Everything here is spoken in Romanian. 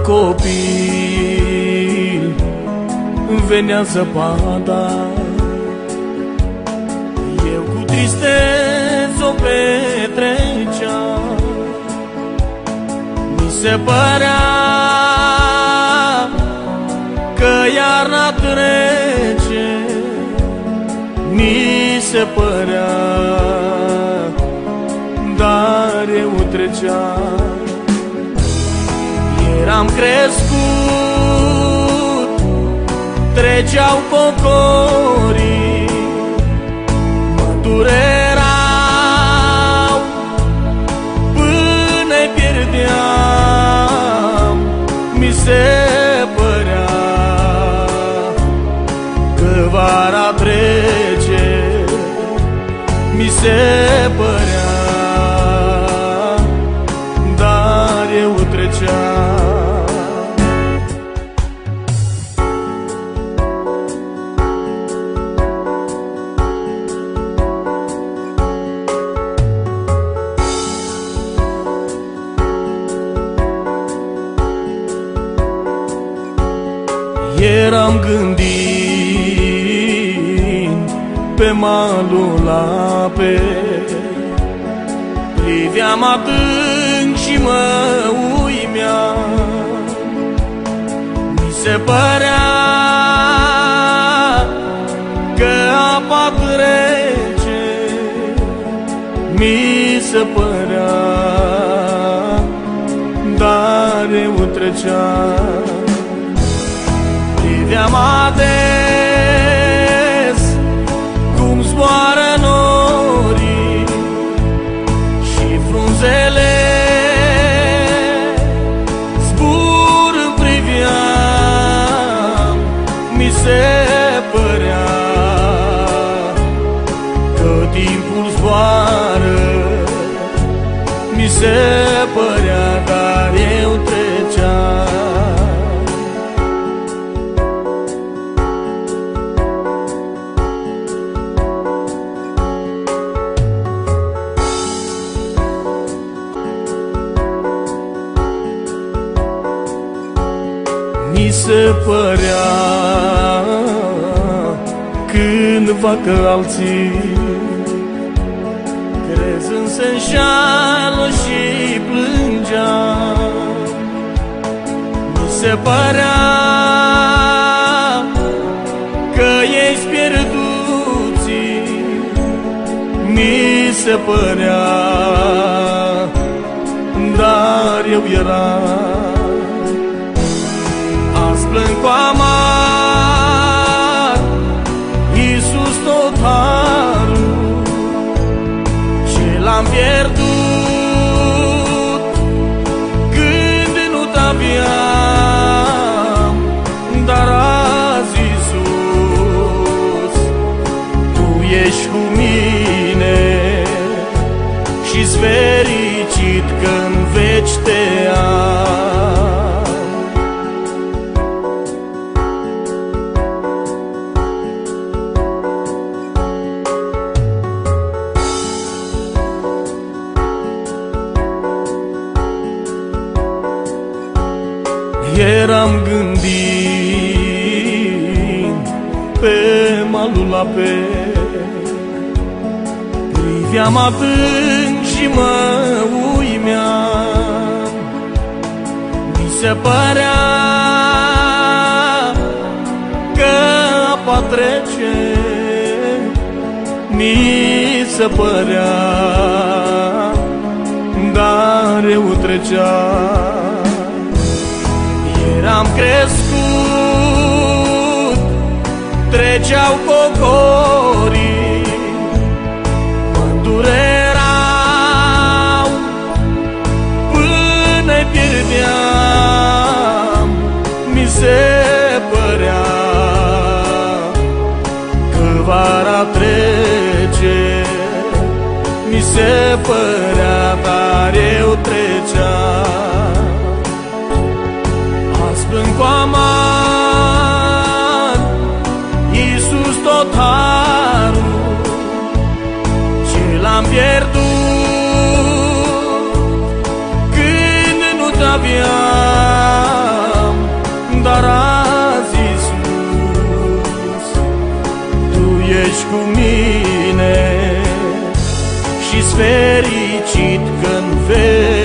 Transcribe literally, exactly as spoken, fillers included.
copil venea zăpada, eu cu tristețe o petreceam. Mi se părea că iarna trece, mi se părea, dar eu treceam. Eram crescut, treceau pocorii, mă durerau până-i pierdeam. Mi se părea că vara trece, mi se părea, dar eu treceam. Eram gândind pe malul apei, priveam adânc și mă uimeam. Mi se părea că apa trece, mi se părea, dar eu treceam. Priveam ades cum zboară norii și frunzele zburând priveam. Mi se părea că timpul zboară, mi se părea, dar eu treceam. Mi se părea cândva că alții crezând se înșală și plângeam. Mi se părea că ei-s pierduții, mi se părea, dar eu eram. Azi plâng cu amar, Iisus tot harul ce l-am pierdut când nu t-aveam. Dar azi, Iisus, Tu ești cu mine și-s fericit că-n veci te am. Eram gândind pe malul apei, priveam adânc și mă uimeam. Mi se părea că apa trece, mi se părea, dar eu treceam. Eram crescut, treceau cocorii, mă durerau până-i pierdeam. Mi se părea că vara trece, mi se părea, dar eu treceam. Plâng cu amar, Iisus tot harul ce l-am pierdut când nu te-aveam. ești cu mine și-s fericit când vezi